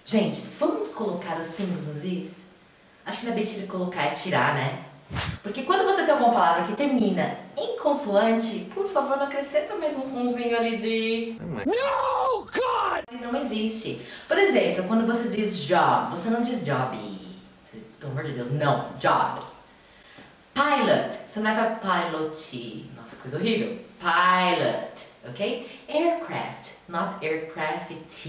Gente, vamos colocar os pingos nos is? Acho que não é bem de colocar, é tirar, né? Porque quando você tem alguma palavra que termina em consoante, por favor, não acrescenta mais um sonzinho ali de... No, God! Não existe. Por exemplo, quando você diz job, você não diz job. Você diz, pelo amor de Deus, não, job. Pilot, você não vai falar pilot. Nossa, coisa horrível. Pilot, ok? Aircraft, not aircraft.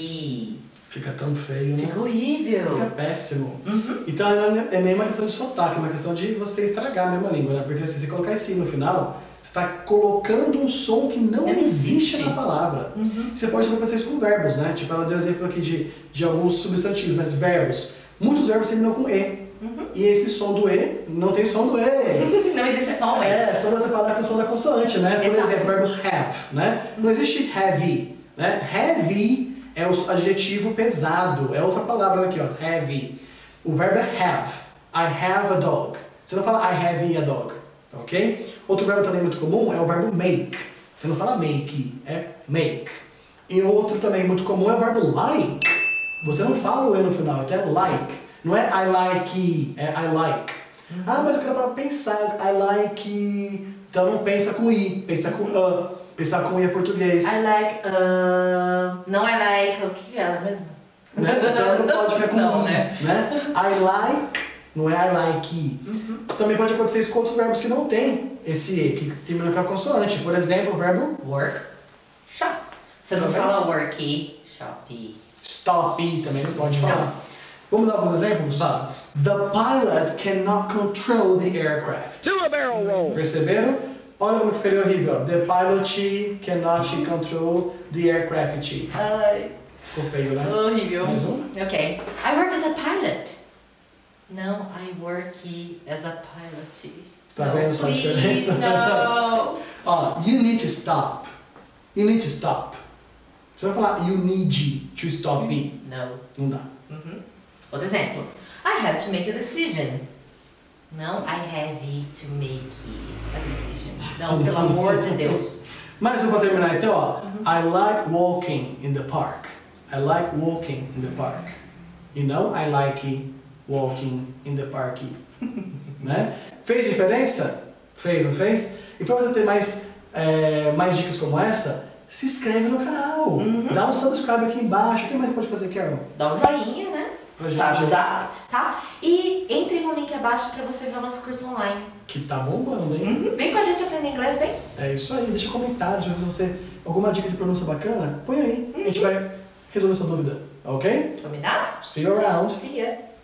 Fica tão feio, né? Fica horrível. Fica péssimo. Então é nem uma questão de sotaque, é uma questão de você estragar a mesma língua, né? Porque se você colocar esse no final, você está colocando um som que não existe na palavra. Você pode também fazer isso com verbos, né? Tipo, ela deu exemplo aqui de alguns substantivos, mas verbos. Muitos verbos terminam com E. E esse som do E não tem som do E. Não existe som, é só você parar com o som da consoante, né? Por exemplo, o verbo have, né? Não existe heavy, né? Heavy é o adjetivo pesado, é outra palavra aqui, ó, heavy. O verbo é have. I have a dog. Você não fala I have a dog, ok? Outro verbo também muito comum é o verbo make. Você não fala make, é make. E outro também muito comum é o verbo like. Você não fala o E no final, até like. Não é I like, é I like. Ah, mas eu quero para pensar, I like... Então não pensa com I, pensa com a. Pensar com I é português. I like, não I like, o que é ela mesmo? Né? Então não pode ficar com não, I, né? I like, não é I like. Também pode acontecer isso com outros verbos que não tem esse E, que termina com a consoante. Por exemplo, o verbo work, shop. Você não fala worky, shopy. Stop também não pode falar. Vamos dar alguns exemplos? Vamos. The pilot cannot control the aircraft. Do a barrel roll. Perceberam? Olha como ficaria horrível. The pilot cannot control the aircraft. Ai. Ficou feio, né? Horrível. Mais um? Ok. I work as a pilot. Não, I work as a pilot. Tá no, vendo só a please, diferença? No. Ó, you need to stop. You need to stop. Você vai falar you need to stop me. No. Não dá. Outro exemplo. I have to make a decision. Não, I have to make a decision. Não, pelo amor de Deus. Mas eu vou terminar então, ó. I like walking in the park. I like walking in the park. E não I like walking in the park. Né? Fez diferença? Fez, não fez? E para você ter mais dicas como essa, se inscreve no canal. Dá um subscribe aqui embaixo. O que mais pode fazer, Carol? Dá um joinha, né? Pra gente. Pra avisar, tá? E entre no link abaixo pra você ver o nosso curso online. Que tá bombando, hein? Vem com a gente aprender inglês, vem? É isso aí. Deixa comentários, se você alguma dica de pronúncia bacana, põe aí. A gente vai resolver sua dúvida, ok? Combinado? See you around. See ya.